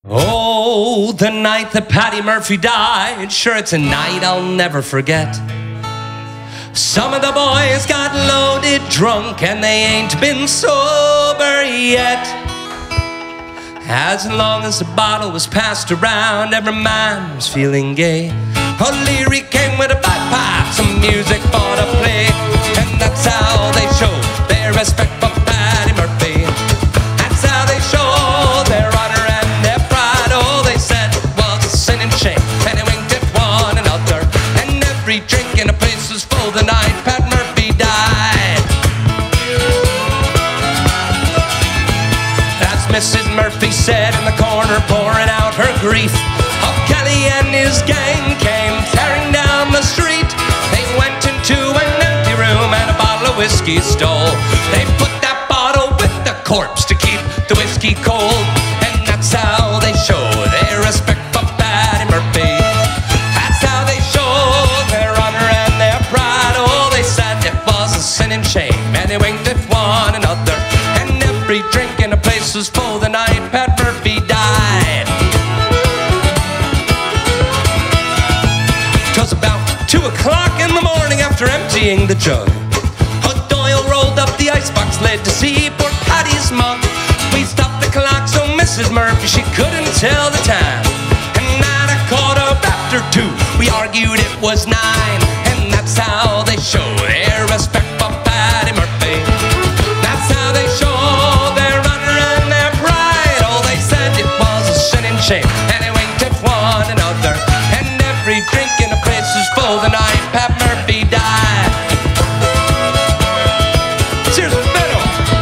Oh, the night that Paddy Murphy died, sure it's a night I'll never forget. Some of the boys got loaded drunk and they ain't been sober yet. As long as the bottle was passed around, every man was feeling gay. O'Leary came with a bagpipe, some music for to play, and that's how they showed their respect for Paddy Murphy. That's how they showed their honor and their pride. All they said was a sin and shame, and they winked at one another. And every drink in the place was full the night Pat Murphy died. As Mrs. Murphy said in the corner, pouring out her grief, of Kelly and his gang came tearing down the street. They went into an empty room and a bottle of whiskey stole. They put that bottle with the corpse to keep the whiskey cold. And that's how they show their respect for Paddy Murphy. That's how they show their honor and their pride. Oh, they said it was a sin and shame, and they winked at one another. And every drink in the place was full the night Pat Murphy died. 'Twas about 2 o'clock in the morning after emptying the jug. Doyle rolled up the icebox lid to see poor Paddy's mug. We stopped the clock so Mrs. Murphy, she couldn't tell the time. And at 2:15, we argued it was 9. And that's how they show their respect for Paddy Murphy. That's how they show their honor and their pride. Oh, they said it was a sin and shame, and they winked at one another. And every drink in the place was full the night Pat Murphy died. Cheers, Benno.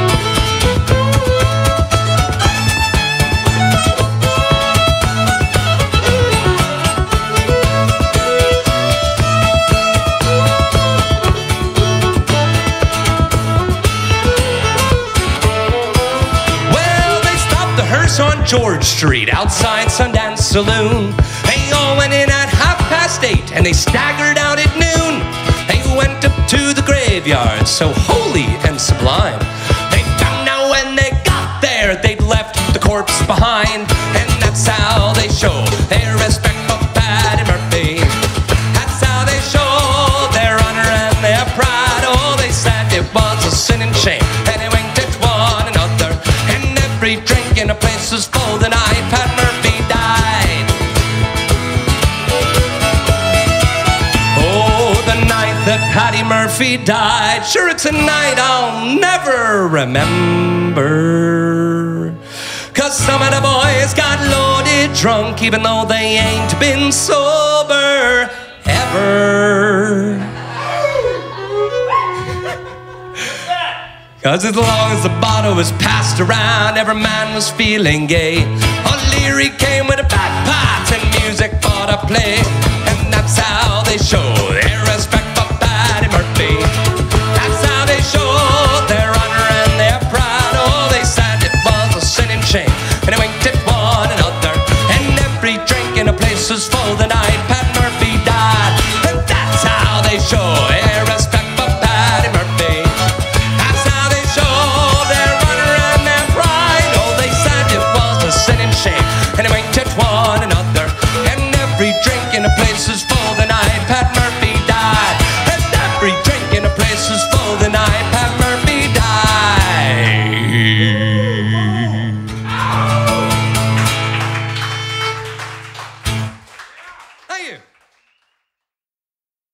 Well, they stopped the hearse on George Street outside Sundance Saloon. They all went in at 8:30 and they staggered out at noon. They went up to the graveyard, so holy and sublime. They found out when they got there they'd left the corpse behind. And that's how they show their respect for Paddy Murphy. That's how they show their honor and their pride. Oh, they said it was a sin and shame, and they winked at one another. And every drink in the place was full the night Pat Murphy died. That Paddy Murphy died, sure it's a night I'll never remember. 'Cause some of the boys got loaded drunk even though they ain't been sober ever. 'Cause as long as the bottle was passed around, every man was feeling gay. O'Leary came with a bagpipes and music for to play. And that's how they show their respect for Paddy Murphy. That's how they show their honor and their pride. Oh, they said it was a sin and shame, and they winked at one another. And every drink in the place was full the night Pat Murphy died. And that's how they show their respect for Paddy Murphy. That's how they show their honor and their pride. Oh, they said it was a sin and shame, and they winked at one another. And every drink in the place was full the night Pat Murphy died. And every drink in the place was full the night Pat Murphy died. Thank you.